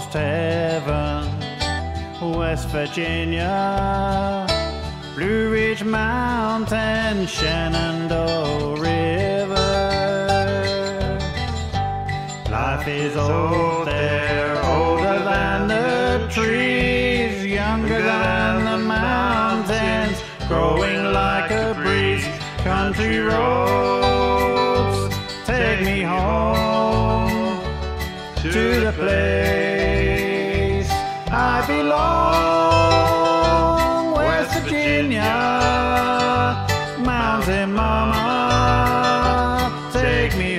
almost heaven. West Virginia, Blue Ridge Mountain, Shenandoah River. Life is old there, older than the trees, younger than the mountains, growing like a breeze. Country roads, take me home to the place I belong. West Virginia, Mountain Mama, take me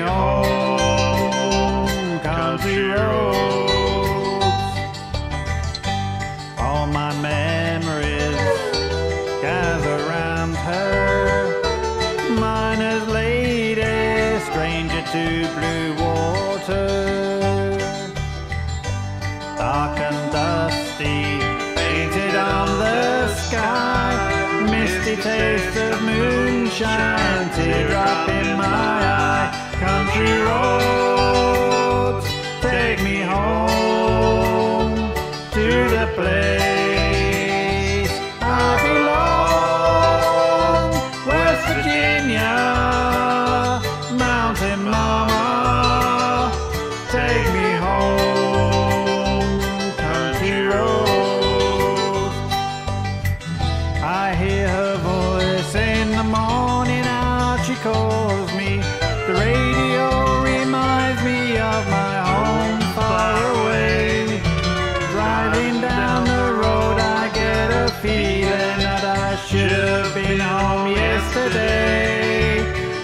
home. Country roads, all my memories gather round her. Miner's lady, stranger to blue water, dark and dusty, painted on the sky, misty taste of moonshine, teardrop in my eye. Country roads, take me home to the place I belong. West Virginia, Mountain Mama, take me home. Country roads, I hear her voice in the morning, out she calls me. The radio reminds me of my home far away. Driving down the road I get a feeling that I should have been home yesterday.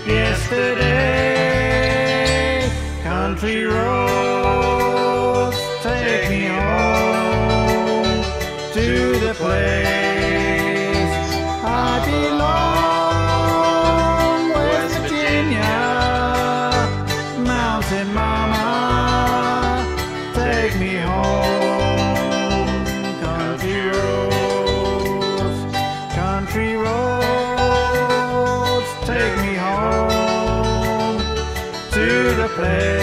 Yesterday, country roads, take me home to the place I belong. West Virginia, Mountain Mama, take me home. Country roads, country roads, take me home to the place